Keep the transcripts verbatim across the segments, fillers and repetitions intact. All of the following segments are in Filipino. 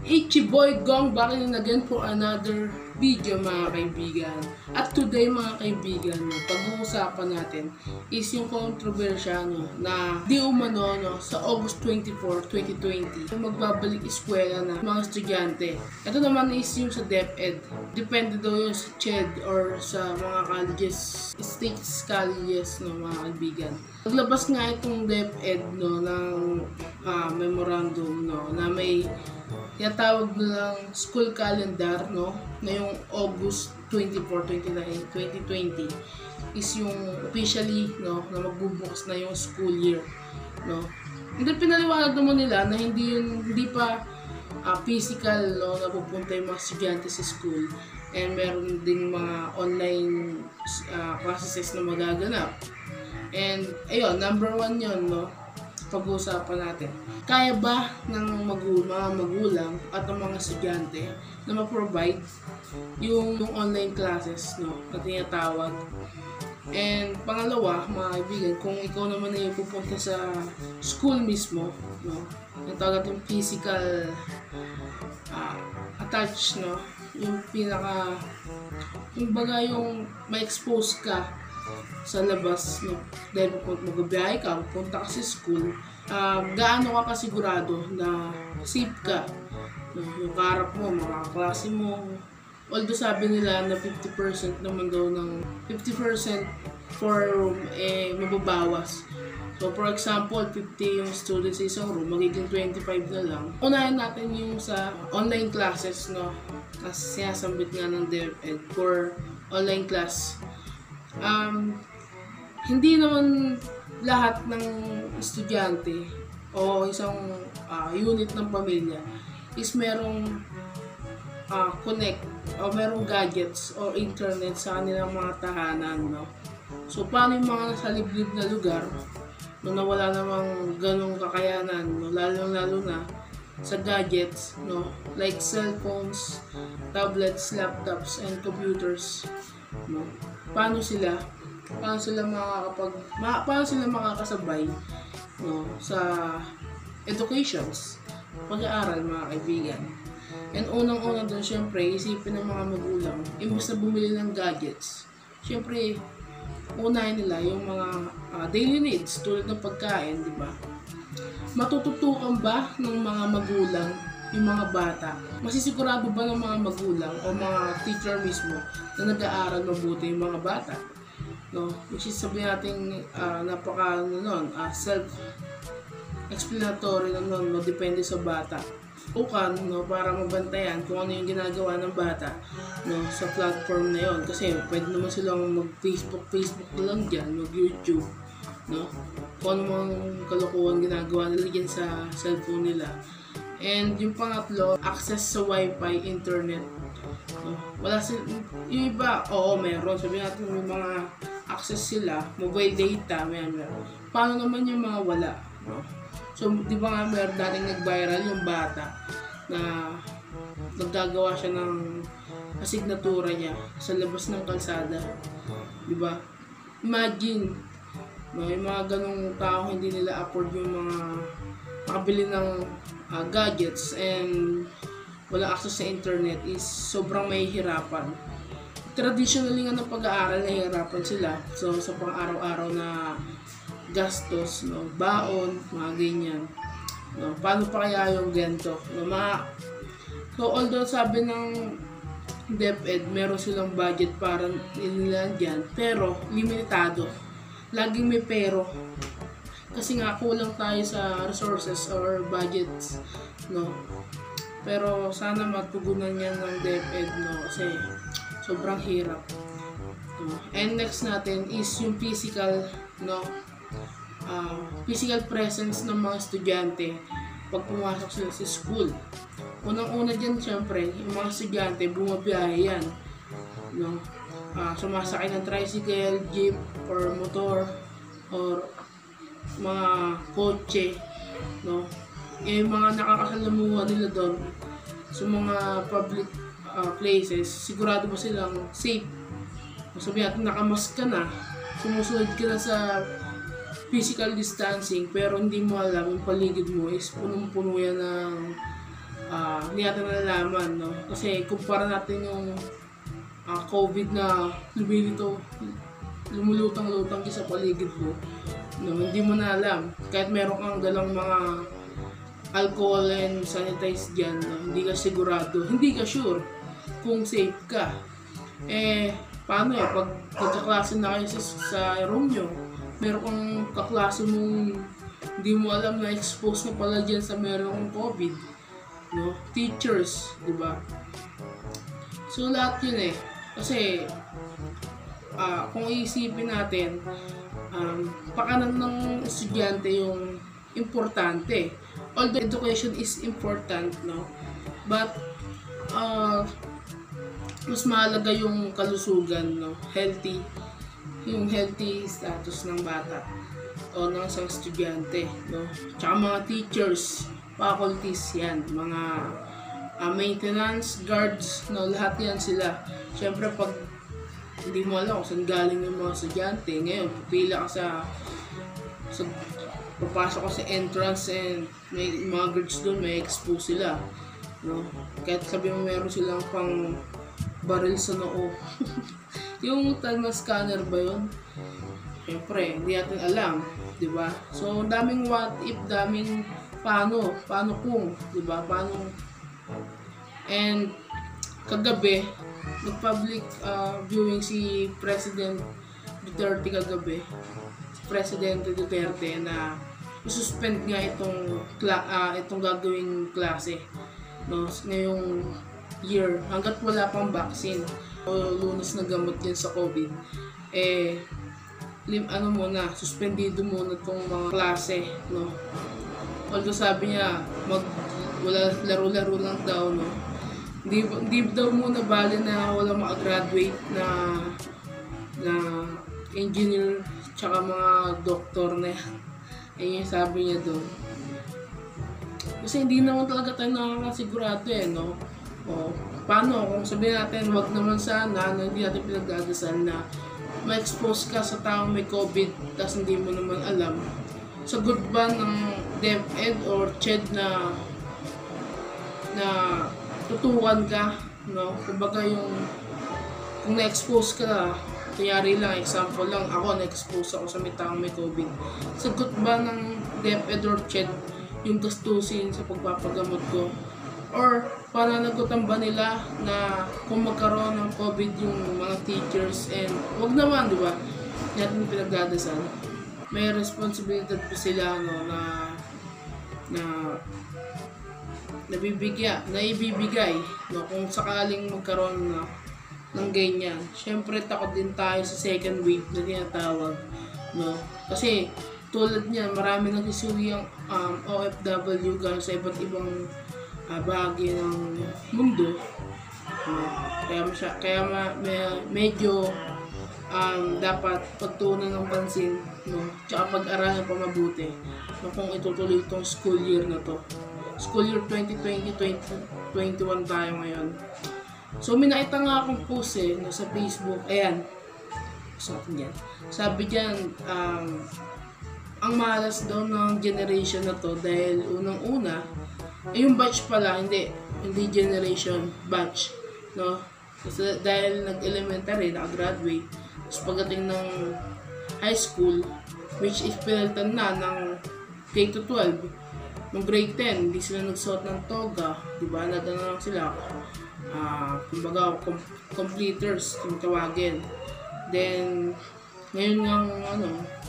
Ichi Boy Gong back in again for another video mga kaibigan. At today mga kaibigan, no, pag-uusapan natin is yung kontrobersya no, na di umano no, sa August twenty-fourth, twenty twenty magbabalik eskwela na mga estudyante. Ito naman is yung sa DepEd. Depende daw yung sa C H E D or sa mga colleges, states colleges no mga kaibigan. Naglabas nga itong DepEd no, ng uh, memorandum no, na may tinatawag nilang school calendar no, na yung August twenty-fourth, twenty-ninth, twenty twenty is yung officially no, na magbubukas na yung school year no. Hindi pinaliwanag naman nila na hindi yun, hindi pa uh, physical no, na pupunta yung mga estudyante sa school, and meron ding mga online uh, classes na magaganap. And ayun, number one yun no, pag-uusapan natin. Kaya ba ng magul mga magulang at ng mga estudyante na ma-provide yung, yung online classes no, na tinatawag? And pangalawa, mga kaibigan, kung ikaw naman ay pupunta sa school mismo, no, yung tawag natin physical uh, attach, no, yung pinaka, yung baga yung ma-expose ka sa labas, no, dahil magbabiyahe ka, pupunta ka sa school, uh, gaano ka kasigurado na safe ka, no, yung kaharap mo, mga kaklase mo. Although sabi nila na fifty percent naman daw ng fifty percent for room eh mababawas. So for example, fifty yung students sa isang room, magiging twenty-five na lang. Unahin natin yung sa online classes no, kasi sinasambit nga ng DepEd for online class. Um, hindi naman lahat ng estudyante o isang uh, unit ng pamilya is merong uh, connect o merong gadgets o internet sa kanilang mga tahanan no. So paano yung mga nasa liblib na lugar no, na wala namang ganong kakayanan no, lalo lalo na sa gadgets no, like cellphones, tablets, laptops, and computers no. Paano sila paano sila makakapag ma, paano sila makakasabay no, sa educations, pag-aaral mga kaibigan. And unang-una doon, syempre, isipin ng mga magulang, imbes na bumili ng gadgets, syempre, unahin nila yung mga uh, daily needs tulad ng pagkain, di ba? Matututukan ba ng mga magulang yung mga bata? Masisigurado ba ng mga magulang o mga teacher mismo na nag-aaral mabuti yung mga bata? No, which is sabihin natin uh, napaka ano nun, uh, self-explanatory na nun, no, depende sa bata. Ukan, no, para mabantayan kung ano yung ginagawa ng bata no, sa platform na yon. Kasi pwede naman silang mag-Facebook, Facebook na lang dyan, mag-YouTube, no? Kung ano mang kalokohan ginagawa nila dyan sa cellphone nila. And yung pangatlo, access sa Wi-Fi, internet. No? Wala sila, yung iba, oo, meron. Sabihin natin may mga access sila, mobile data, may meron. Paano naman yung mga wala? No? So, di ba nga meron dating nag-viral yung bata na naggagawa siya ng asignatura niya sa labas ng kalsada. Di ba? Imagine, no, yung mga ganong tao hindi nila afford yung mga makabili ng uh, gadgets and wala access sa internet is sobrang mahihirapan. Traditionally nga ng pag-aaral, nahihirapan sila. So, sa pang-araw-araw na gastos, no, baon, mga ganyan. No, paano pa kaya yung ganito? No, mga, so, although sabi ng DepEd, meron silang budget para inilan dyan, pero limitado. Laging may pero. Kasi nga, kulang tayo sa resources or budgets, no. Pero sana matugunan yan ng DepEd, no, kasi sobrang hirap. No. And next natin is yung physical, no, uh, physical presence ng mga estudyante pag pumasok sila sa school. Unang-una dyan, syempre, yung mga estudyante, bumabiyahe yan. No? Uh, sumasakay ng tricycle, jeep, or motor, or mga kotse. No? Yung mga nakakasalamuha nila doon sa mga public uh, places, sigurado ba silang safe? Sabihin natin, nakamask ka na, sumusunod ka na sa physical distancing, pero hindi mo alam yung paligid mo is punong-puno yan ng uh, hindi natin nalalaman, no? Kasi kumpara natin yung uh, COVID na lumilito, lumulutang-lutang sa paligid mo, no? Hindi mo na alam. Kahit meron kang dalang mga alcohol and sanitize dyan, no? Hindi ka sigurado, hindi ka sure kung safe ka. Eh, paano eh, pag pagkaklase na kayo sa, sa room nyo, meron kang kaklase mong hindi mo alam na expose na pala dyan sa merong COVID, no? Teachers, di ba? So, lahat yun eh. Kasi, uh, kung iisipin natin, um, pakanan ng estudyante yung importante. Although education is important, no? But, uh, mas mahalaga yung kalusugan, no? Healthy, yung healthy status ng bata o ng isang estudyante, no? Tsaka mga teachers, faculties, yan, mga uh, maintenance, guards, no? Lahat yan sila. Siyempre, pag hindi mo alam kung saan galing yung mga estudyante, ngayon, pupila ka sa, sa papasok ka sa entrance and may mga guards doon, may expose sila, no? Kahit sabi mo meron silang pang baril sa noo. Yung thermal scanner ba yun? Siyempre, hindi natin alam, di ba? So, daming what if, daming paano, paano kung, di ba? Paano? And, kagabi, nag-public uh, viewing si President Duterte kagabi. Si Presidente Duterte na isuspend nga itong, uh, itong gagawing klase, no? Ngayong year, hanggat wala pang vaccine o lunas na gamot yan sa COVID, eh, lim, ano muna, suspendido muna itong mga klase, no? Although sabi niya, mag, wala, laro-laro lang daw, no? Hindi, hindi daw muna bali na wala makagraduate na na engineer tsaka mga doktor na yan. Ayun yung sabi niya doon. Kasi hindi naman talaga tayo nakakasigurado eh, no? O, paano kung sabihin natin, wag naman sana, na hindi natin pinagdadasal na ma-expose ka sa taong may COVID tapos hindi mo naman alam. Sagot ba ng DepEd or CHED na na tutukan ka, no? Kumbaga yung kung na-expose ka, kanyari lang, example lang, ako na-expose ako sa may taong may COVID. Sagot ba ng DepEd or CHED yung gastusin sa pagpapagamot ko? Or pananagutan ba nila na kung magkaroon ng COVID yung mga teachers and wag naman, di ba? Natin pinagdadasal. May responsibilidad po sila, no, na na nabibigay, naibibigay, no, kung sakaling magkaroon na ng ganyan. Siyempre takot din tayo sa second wave na tinatawag, no? Kasi tulad niyan, marami nagsisuwi ang um, O F W galing sa iba't ibang uh, bahagi ng mundo. Uh, kaya masya, kaya ma, me, medyo um, dapat pagtuunan ng pansin, no? Tsaka pag-aralan pa mabuti, no, kung itutuloy itong school year na to. School year twenty twenty to twenty twenty-one tayo ngayon. So, may nakita nga akong post eh, no, sa Facebook. Ayan. Sabi dyan. Sabi dyan, um, ang malas daw ng generation na to dahil unang-una, eh, yung batch pala, hindi, hindi generation, batch, no? Kasi dahil nag-elementary, nakagraduate, tapos pagdating ng high school, which is pinalitan na ng K to twelve, nung grade ten, hindi sila nagsuot ng toga, diba? Nadala lang sila, uh, kumbaga, com completers, kung tawagin. Then, ngayon ng, ano,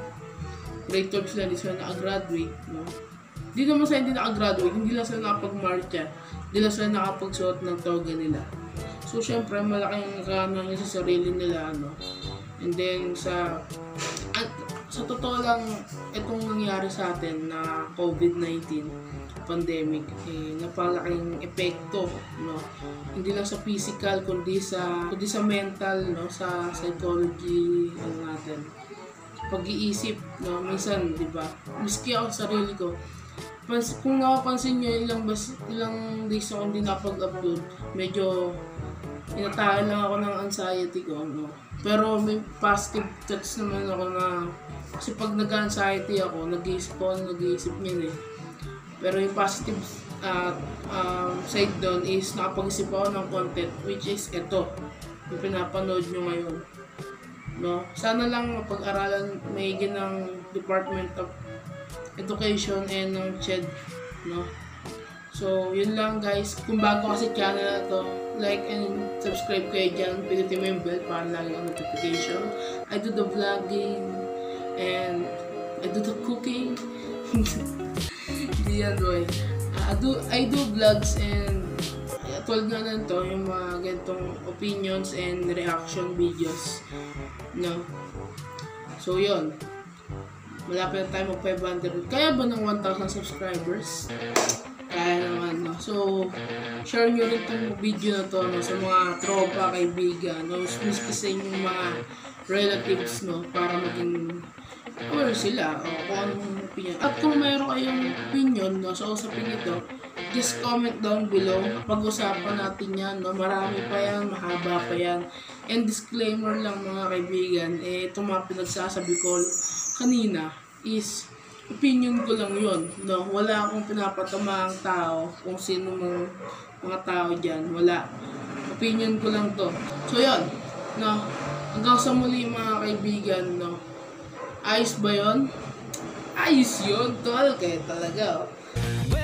grade twelve sila, hindi sila nakagraduate, no? Hindi naman sila hindi nakagraduate, hindi lang sila nakapag-marcha, hindi lang sila nakapagsuot ng toga nila. So, syempre, malaking kanan sa sarili nila, ano. And then, sa, at, sa totoo lang, itong nangyari sa atin na COVID nineteen pandemic, eh, napalaking epekto, no? Hindi lang sa physical, kundi sa, kundi sa mental, no? Sa psychology, ano natin. Pag-iisip, no? Minsan, di ba? Miski ako sa sarili ko, Pans kung napapansin nyo, ilang, bas ilang days ako hindi napag-upload, medyo inatahan lang ako ng anxiety ko, no? Pero may positive thoughts naman ako na, kasi pag nag-anxiety ako, nag-iisip ako, nag-iisip niyan eh. Pero yung positive at um, side doon is nakapag-isip ako ng content, which is ito yung pinapanood nyo ngayon, no? Sana lang mapag-aralan maigi ng Department of Education and ng C H E D, no? So yun lang guys, kung bago ka sa channel na to, like and subscribe kayo dyan, pinutin mo yung bell para lagi ang notification. I do the vlogging and I do the cooking. Hindi yan boy. Uh, I do I do vlogs and uh, tulad nga lang to, yung mga ganitong opinions and reaction videos, no? So yun, malapit na tayo mag five hundred. Kaya ba ng one thousand subscribers? Kaya naman, no? So share nyo rin itong video na to, no, sa mga tropa, kaibigan, no? Miski sa inyong mga relatives, no? Para maging aware sila o kung anong opinion. At kung mayroon kayong opinion, no, sa usapin ito, just comment down below. Pag-usapan natin yan, no? Marami pa yan, mahaba pa yan. And disclaimer lang mga kaibigan, eh, itong mga pinagsasabi ko kanina is opinion ko lang yun, no? Wala akong pinapatamaang tao kung sino mang mga tao dyan, wala. Opinion ko lang to. So yun, no? Hanggang sa muli mga kaibigan, no? Ayos ba yun? Ayos yun, tol. Kaya talaga, oh.